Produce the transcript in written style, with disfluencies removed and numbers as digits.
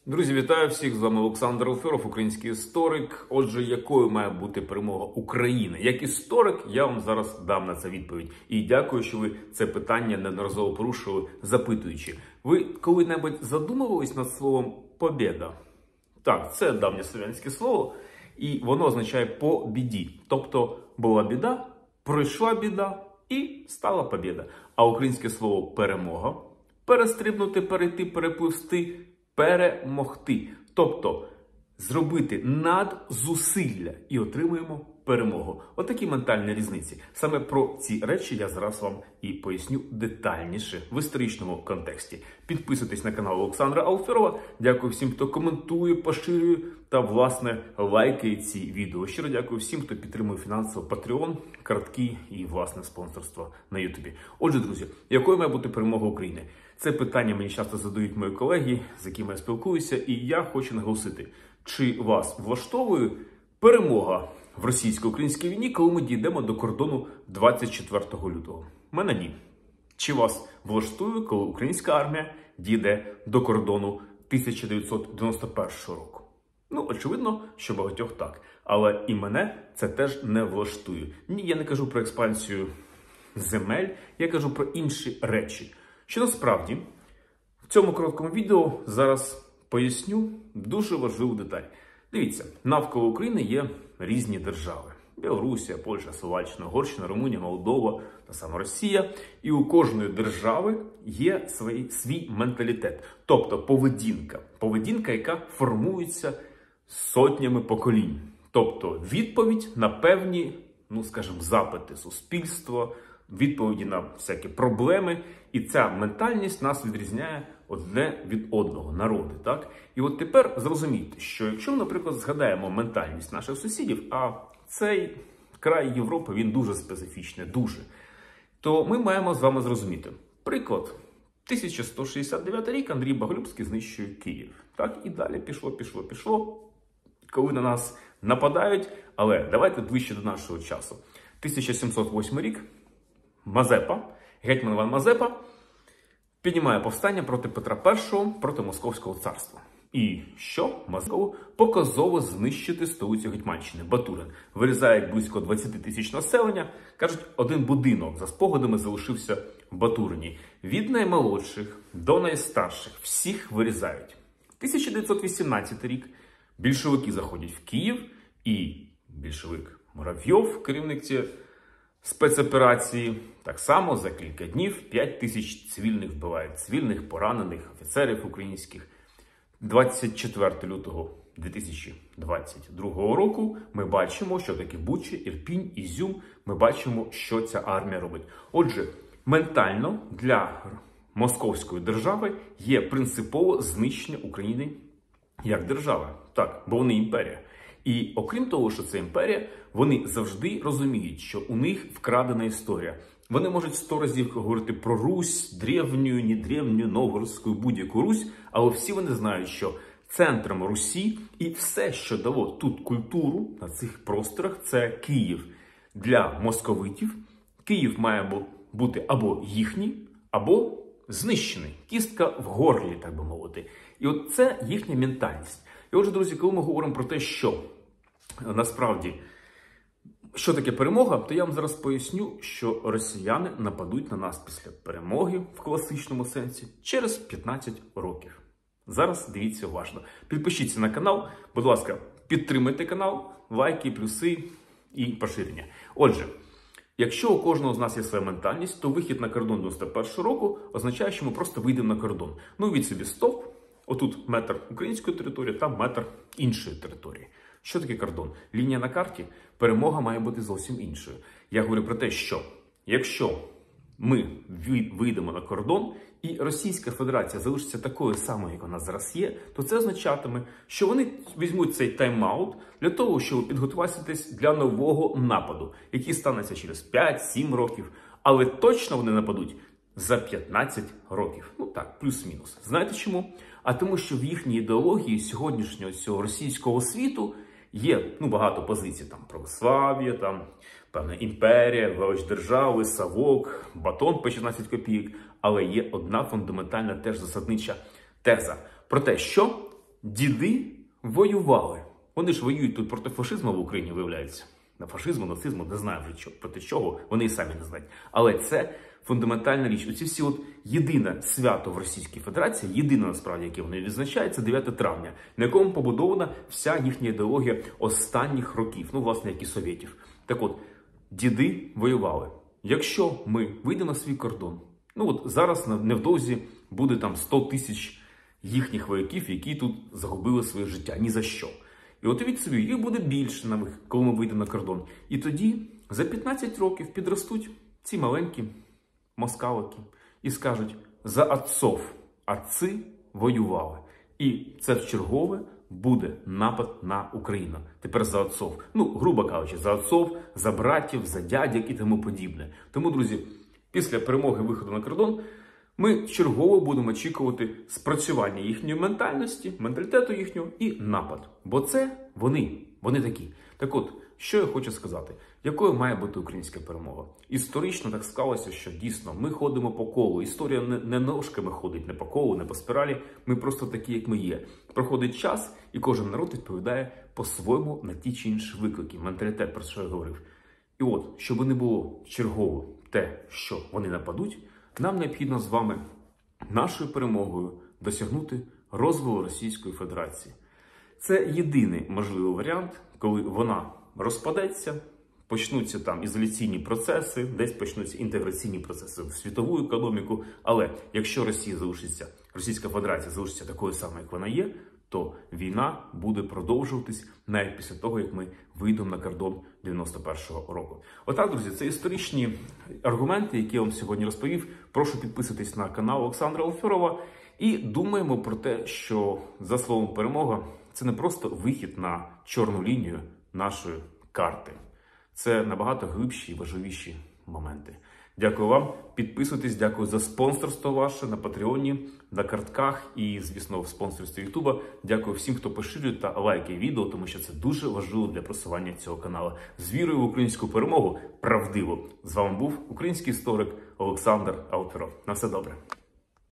Друзі, вітаю всіх! З вами Олександр Алферов, український історик. Отже, якою має бути перемога України? Як історик, я вам зараз дам на це відповідь. І дякую, що ви це питання неодноразово порушили, запитуючи. Ви коли-небудь задумувались над словом «побєда»? Так, це давньослов'янське слово, і воно означає «по біді». Тобто, була біда, пройшла біда і стала побєда. А українське слово «перемога» – перестрибнути, перейти, перепливсти, перемогти. Тобто зробити надзусилля і отримуємо перемогу. Отакі ментальні різниці. Саме про ці речі я зараз вам і поясню детальніше в історичному контексті. Підписуйтесь на канал Олександра Алферова. Дякую всім, хто коментує, поширює та, власне, лайкає ці відео. Щиро дякую всім, хто підтримує фінансово Patreon, картки і, власне, спонсорство на Ютубі. Отже, друзі, якою має бути перемога України? Це питання мені часто задають мої колеги, з якими я спілкуюся, і я хочу наголосити, чи вас влаштовує перемога в російсько-українській війні, коли ми дійдемо до кордону 24 лютого? Мене ні. Чи вас влаштує, коли українська армія дійде до кордону 1991 року? Ну, очевидно, що багатьох так. Але і мене це теж не влаштує. Ні, я не кажу про експансію земель, я кажу про інші речі. Що насправді, в цьому короткому відео зараз поясню дуже важливу деталь. Дивіться, навколо України є різні держави. Білорусія, Польща, Словаччина, Угорщина, Румунія, Молдова та сама Росія. І у кожної держави є свій менталітет. Тобто поведінка. Поведінка, яка формується сотнями поколінь. Тобто відповідь на певні, скажімо, запити суспільства, відповіді на всякі проблеми. І ця ментальність нас відрізняє одне від одного, народи, так? І от тепер зрозумійте, що якщо ми, наприклад, згадаємо ментальність наших сусідів, а цей край Європи, він дуже специфічний, дуже, то ми маємо з вами зрозуміти. Приклад. 1169 рік Андрій Боголюбський знищує Київ. Так? І далі пішло. Коли на нас нападають, але давайте ближче до нашого часу. 1708 рік. Мазепа, гетьман Іван Мазепа, піднімає повстання проти Петра І, проти Московського царства. І що? Мазепу показово знищити столицю Гетьманщини, Батурин. Вирізають близько 20 тисяч населення. Кажуть, один будинок за спогадами залишився в Батурині. Від наймолодших до найстарших всіх вирізають. 1918 рік. Більшовики заходять в Київ, і більшовик Муравйов, керівник цієї спецоперації, так само за кілька днів 5 тисяч цивільних вбивають. Цивільних, поранених, офіцерів українських. 24 лютого 2022 року ми бачимо, що таке Буча, Ірпінь, Ізюм. Ми бачимо, що ця армія робить. Отже, ментально для московської держави є принципово знищення України як держави. Так, бо вони імперія. І окрім того, що це імперія, вони завжди розуміють, що у них вкрадена історія. Вони можуть 100 разів говорити про Русь, древню, не древню, новгородську, будь-яку Русь, але всі вони знають, що центром Русі і все, що дало тут культуру на цих просторах, це Київ. Для московитів Київ має бути або їхній, або знищений. Кістка в горлі, так би мовити. І от це їхня ментальність. І отже, друзі, коли ми говоримо про те, що насправді, що таке перемога, то я вам зараз поясню, що росіяни нападуть на нас після перемоги в класичному сенсі через 15 років. Зараз дивіться уважно. Підпишіться на канал, будь ласка, підтримайте канал, лайки, плюси і поширення. Отже, якщо у кожного з нас є своя ментальність, то вихід на кордон 91 року означає, що ми просто вийдемо на кордон. Від собі стовп, отут метр української території, там метр іншої території. Що таке кордон? Лінія на карті, перемога має бути зовсім іншою. Я говорю про те, що якщо ми вийдемо на кордон і Російська Федерація залишиться такою самою, як вона зараз є, то це означатиме, що вони візьмуть цей тайм-аут для того, щоб підготуватись для нового нападу, який станеться через 5-7 років. Але точно вони нападуть за 15 років. Так, плюс-мінус. Знаєте чому? А тому, що в їхній ідеології сьогоднішнього цього російського світу є багато позицій. Там православ'я, там певна імперія, велич держави, Савок, батон по 16 копійок. Але є одна фундаментальна теж засаднича теза про те, що діди воювали. Вони ж воюють тут проти фашизму в Україні, виявляється. На фашизму, нацизму, не знаю вже проти чого, вони і самі не знають. Але це фундаментальна річ. Оці всі єдине свято в Російській Федерації, єдине насправді, яке вони відзначають, це 9 травня, на якому побудована вся їхня ідеологія останніх років, власне, як і совєтів. Так от, діди воювали. Якщо ми вийдемо на свій кордон, зараз невдовзі буде там 100 тисяч їхніх вояків, які тут загубили своє життя, ні за що. І от від собі, їх буде більше, коли ми вийдемо на кордон. І тоді за 15 років підростуть ці маленькі москалики і скажуть: за отцов, отці воювали. І це вчергове буде напад на Україну. Тепер за отцов. Грубо кажучи, за отцов, за братів, за дядьок і тому подібне. Тому, друзі, після перемоги виходу на кордон ми чергово будемо очікувати спрацювання їхньої ментальності, менталітету їхнього і напад. Бо це вони такі. Так от, що я хочу сказати? Якою має бути українська перемога? Історично так склалося, що дійсно ми ходимо по колу. Історія не ножками ходить, не по колу, не по спіралі. Ми просто такі, як ми є. Проходить час, і кожен народ відповідає по-своєму на ті чи інші виклики. Менталітет, про що я говорив. І от, щоб не було чергово те, що вони нападуть, нам необхідно з вами нашою перемогою досягнути розвалу Російської Федерації. Це єдиний можливий варіант, коли вона розпадеться, почнуться там ізоляційні процеси, десь почнуться інтеграційні процеси в світову економіку. Але якщо Російська Федерація залишиться такою самою, як вона є, то війна буде продовжуватись навіть після того, як ми вийдемо на кордон 91-го року. Отак, друзі, це історичні аргументи, які я вам сьогодні розповів. Прошу підписатись на канал Олександра Алферова. І думаємо про те, що за словом перемога – це не просто вихід на чорну лінію нашої карти. Це набагато глибші і важливіші моменти. Дякую вам. Підписуйтесь, дякую за спонсорство ваше на Патреоні, на картках і, звісно, в спонсорстві Ютуба. Дякую всім, хто поширює та лайкає відео, тому що це дуже важливо для просування цього каналу. З вірою в українську перемогу правдиво. З вами був український історик Олександр Алферов. На все добре.